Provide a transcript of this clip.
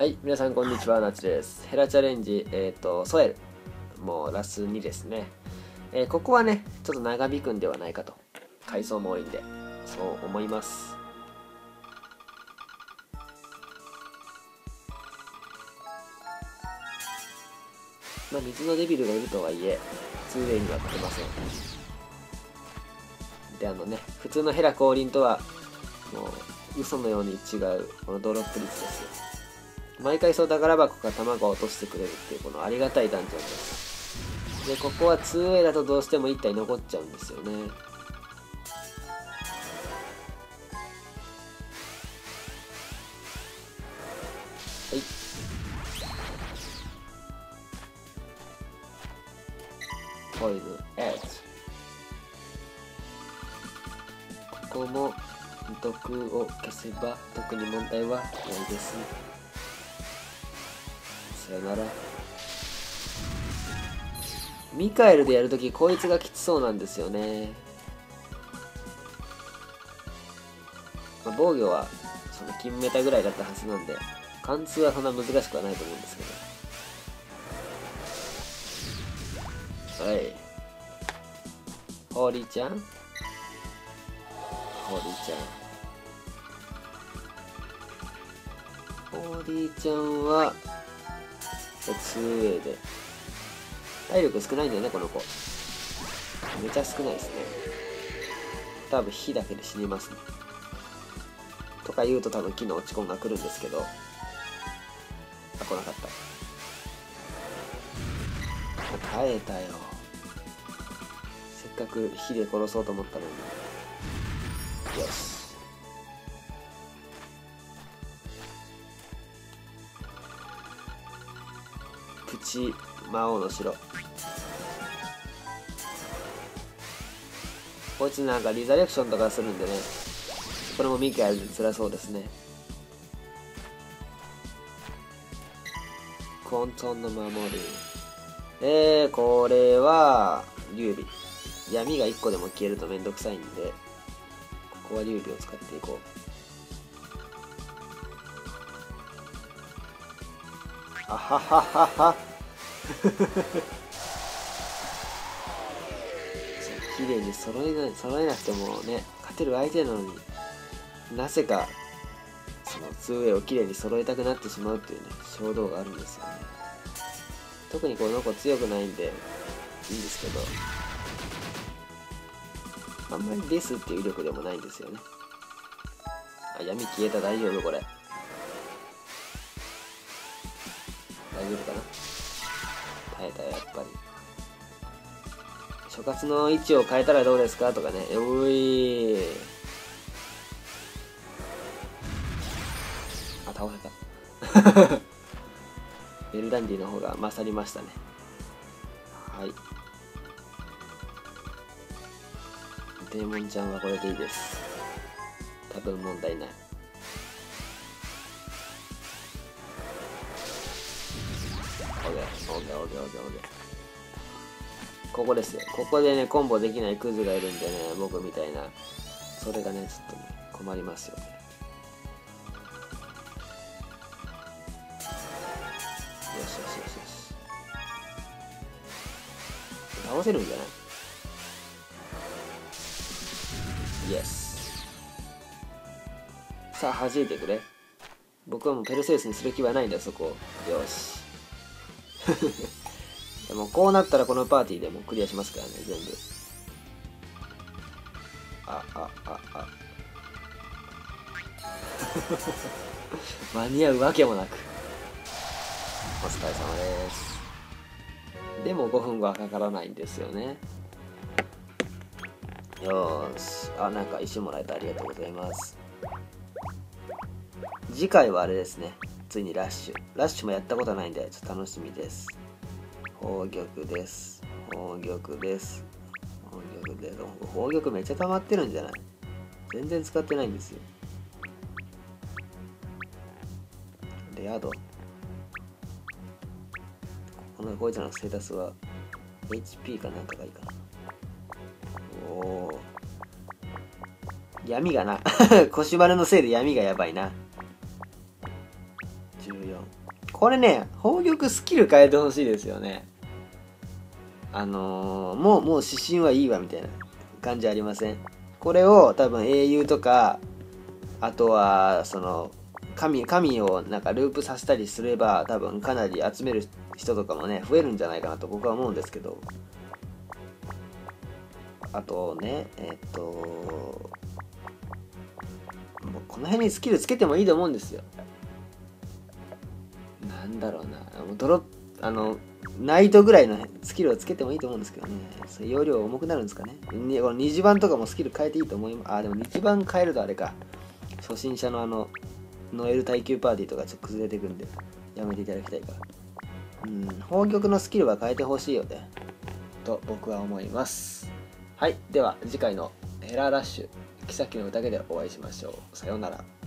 はい、皆さんこんにちは、なちです。ヘラチャレンジ、ソエル。もうラス2ですね。ここはね、ちょっと長引くんではないかと。階層も多いんで、そう思います。まあ、水のデビルがいるとはいえ、2way には勝てません。で、普通のヘラ降臨とは、もう、嘘のように違う、このドロップ率ですよ。毎回そう宝箱か卵を落としてくれるっていうこのありがたいダンジョンです。で、ここは 2way だとどうしても1体残っちゃうんですよね。はい。ポイズンエッジ。ここも毒を消せば特に問題はないです。さよなら。ミカエルでやるときこいつがきつそうなんですよね。まあ、防御はその金メタぐらいだったはずなんで貫通はそんな難しくはないと思うんですけど。はい。ホーリーちゃん、ホーリーちゃん、ホーリーちゃんは 2way で体力少ないんだよね、この子。めちゃ少ないですね。多分火だけで死にますね。とか言うと多分木の落ち込んが来るんですけど、あ、来なかった。耐えたよ。せっかく火で殺そうと思ったのに。よし。プチ魔王の城。こいつなんかリザレクションとかするんでね、これもミカエルで辛そうですね。混沌の守り。これは劉備。闇が1個でも消えるとめんどくさいんで、ここは劉備を使っていこう。あはははは綺麗に揃えなくてもね、勝てる相手なのになぜかその 2way を綺麗に揃えたくなってしまうっていうね、衝動があるんですよね。特にこの子強くないんでいいんですけど、あんまりですっていう威力でもないんですよね。あ、闇消えた。大丈夫これ。大丈夫かな。耐えたよ、やっぱり。諸葛の位置を変えたらどうですかとかね。おい。あ、倒せた。ベルダンディの方が勝りましたね。はい。デーモンちゃんはこれでいいです。多分問題ない。オッケーオッケーオッケーオッケーオッケー。ここですよ。ここでね、コンボできないクズがいるんでね、僕みたいな。それがね、ちょっとね、困りますよね。よしよしよしよし。倒せるんじゃない？イエス。さあ、弾いてくれ。僕はもうペルセウスにする気はないんだよ、そこ。よし。でもこうなったらこのパーティーでもクリアしますからね、全部。間に合うわけもなく。お疲れ様です。でも5分はかからないんですよね。よーし。あ、なんか石もらえた。ありがとうございます。次回はあれですね。ついにラッシュ。ラッシュもやったことないんで、ちょっと楽しみです。宝玉です。宝玉です。宝玉で、宝玉めっちゃ溜まってるんじゃない？全然使ってないんですよ。レア度。こいつらのステータスは HP かなんかがいいかな。おお。闇がな。腰丸のせいで闇がやばいな。 14。これね、宝玉スキル変えてほしいですよね。もう指針はいいわみたいな感じありません？これを多分英雄とか、あとはその神をなんかループさせたりすれば、多分かなり集める人とかもね増えるんじゃないかなと僕は思うんですけど、あとねもうこの辺にスキルつけてもいいと思うんですよ。なんだろうな、もうナイトぐらいのスキルをつけてもいいと思うんですけどね。それ容量重くなるんですかね。この2次版とかもスキル変えていいと思います。でも2次版変えるとあれか。初心者のノエル耐久パーティーとかちょっと崩れてくんで、やめていただきたいから。宝玉のスキルは変えてほしいよね。と僕は思います。はい。では次回のヘララッシュ、妃の宴でお会いしましょう。さようなら。